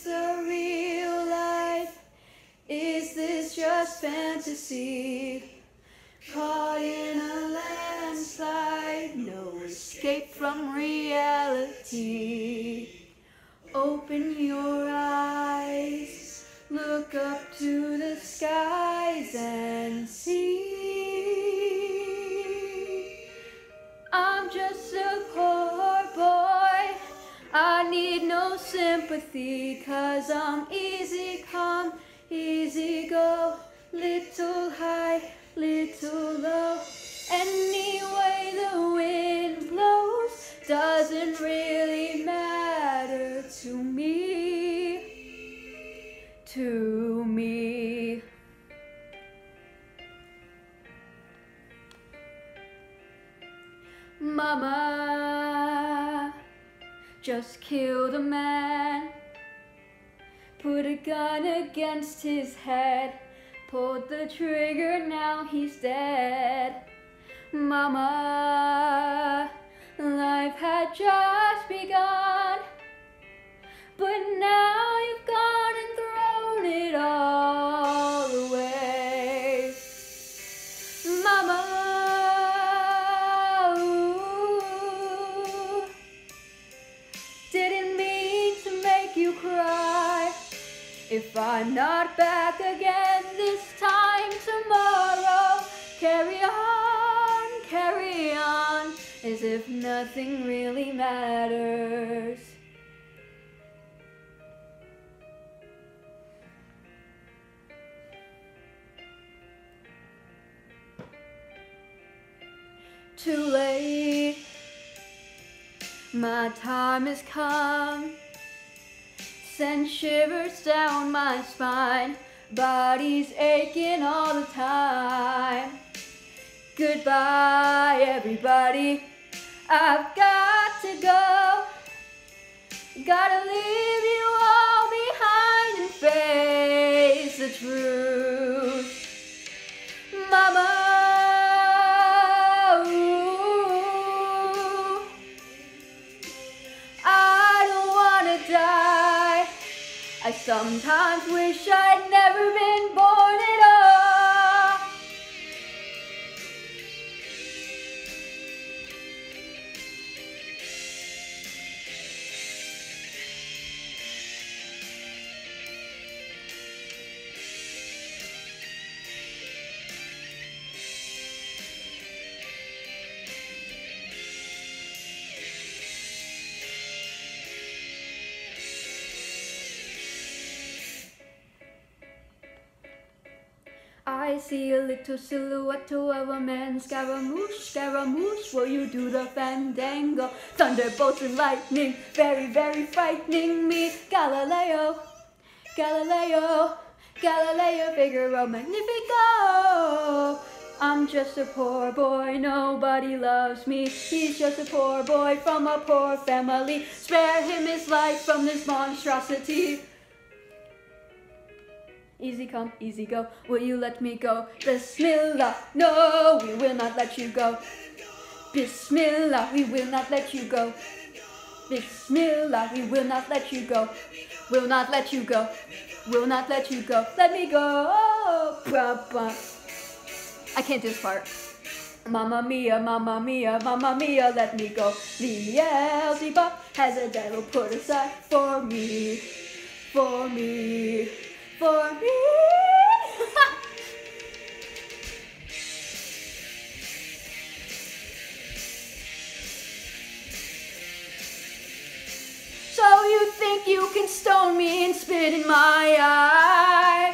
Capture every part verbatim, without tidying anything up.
the real life? Is this just fantasy? Caught in a landslide, no escape from reality. Open your eyes, look up to the skies and see. I'm just a poor boy, I need no sympathy, 'cause I'm easy come, easy go, little high, little low. Any way the wind blows doesn't really matter to me, to me. Mama just killed a man, put a gun against his head, pulled the trigger, now he's dead. Mama, life had just begun, but now you've gone and thrown it all away. Mama, ooh, didn't mean to make you cry. If I'm not back again this time tomorrow, carry on, carry on, as if nothing really matters. Too late, my time has come. Send shivers down my spine, body's aching all the time. Goodbye everybody, I've got to go. Gotta leave you all behind and face the truth. Mama, ooh, I don't wanna die. I sometimes wish I'd never been born at all. I see a little silhouette of a man. Scaramouche, Scaramouche, will you do the fandango? Thunderbolts and lightning, very, very frightening me. Galileo, Galileo, Galileo, Figaro, Magnifico. I'm just a poor boy, nobody loves me. He's just a poor boy from a poor family. Spare him his life from this monstrosity. Easy come, easy go, will you let me go? Bismillah, no, we will not let you go. Bismillah, we will not let you go. Bismillah, we will not let you go. Will not let you go. Will not let you go. Let me go. I can't do this part. Mamma mia, mamma mia, mamma mia, let me go. Beelzebub has a devil put aside for me, for me. For me. So you think you can stone me and spit in my eye?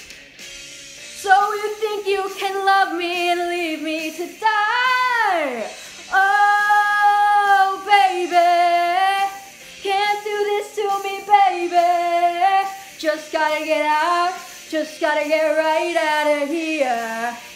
So you think you can love me and leave me to die? Oh baby, can't do this to me baby. Just gotta get out, just gotta get right out of here.